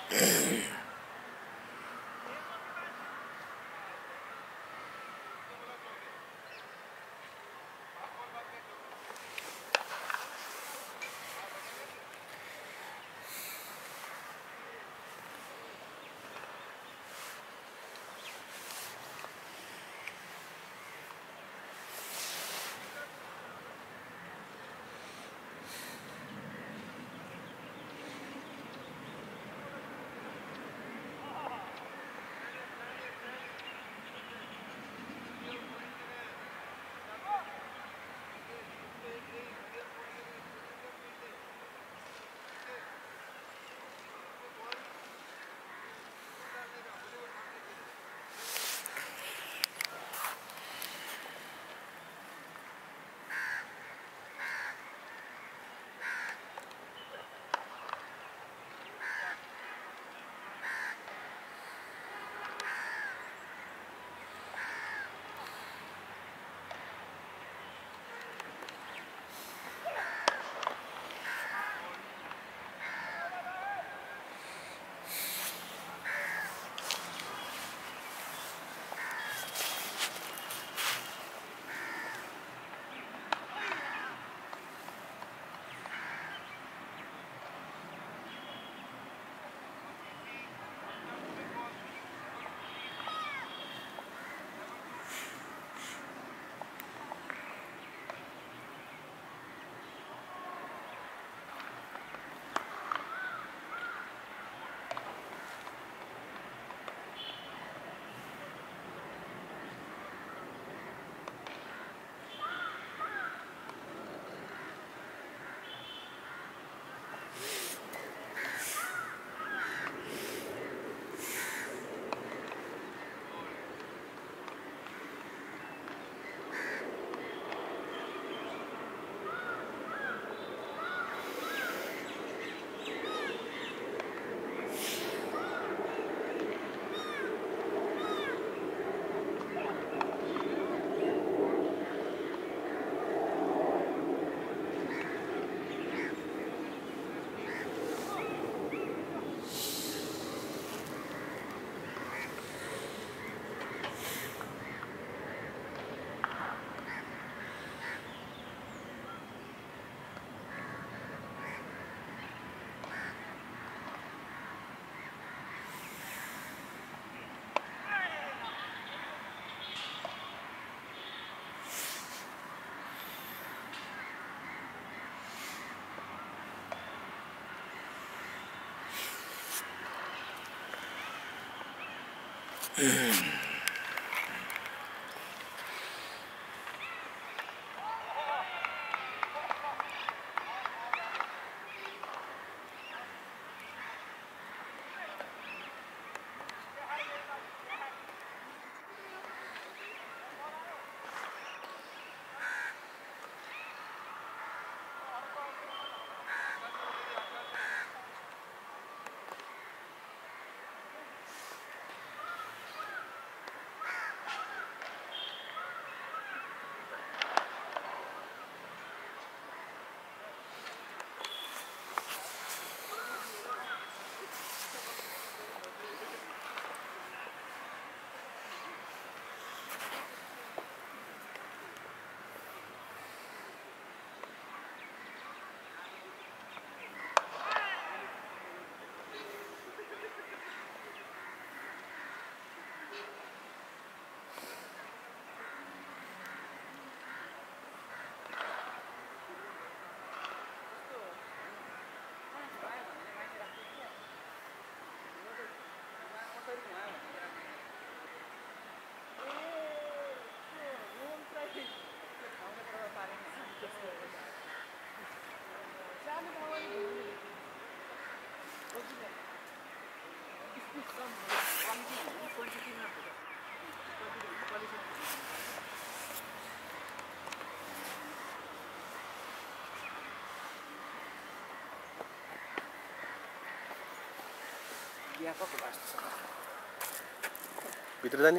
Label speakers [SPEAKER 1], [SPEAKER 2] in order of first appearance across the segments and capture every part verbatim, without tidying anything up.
[SPEAKER 1] भित्र जाने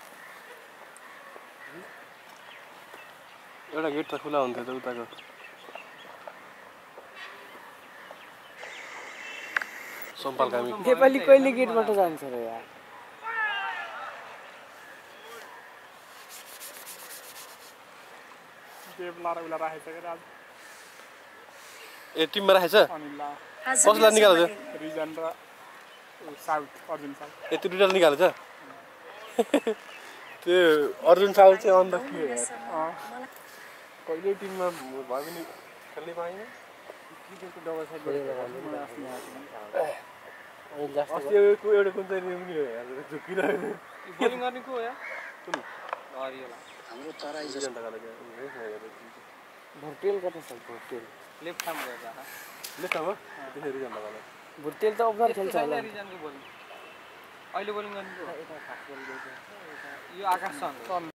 [SPEAKER 1] एउटा गेट त खुला हुन्थ्यो त उताको सोमपाल कामी
[SPEAKER 2] नेपाली कहिले गेटबाट जान्छ र यार
[SPEAKER 3] देव लारा उला राखेछ के आज
[SPEAKER 1] ए टिममा राखेछ
[SPEAKER 3] अनिल
[SPEAKER 1] कसलाई निकाल्छ
[SPEAKER 3] रिजन र साउथ अर्जुन साउथ
[SPEAKER 1] यति दुईटा निकाल्छ त्यो अर्जुन साउथ चाहिँ अन्त के हो कहिले टिममा भयो भने खेल्नै पाएन क्रिकेटको डबल साइड अस्ति एउटा कुन चाहिँ नि झुकिरहेको
[SPEAKER 3] बोलिङ गर्ने को हो यार
[SPEAKER 1] कुन
[SPEAKER 3] हरियोला
[SPEAKER 2] हाम्रो तराई
[SPEAKER 1] जनताका लागि
[SPEAKER 2] भोटेल कता छ भोटेल
[SPEAKER 3] लेफ्ट हार्म गर्छ
[SPEAKER 1] लेफ्ट हार्म त्यसरी जनताका लागि
[SPEAKER 2] भोटेल त ओभर खेल्छ होला
[SPEAKER 3] रिजनको बोलिङ अहिले बोलिङ गर्ने को यो आकाश छ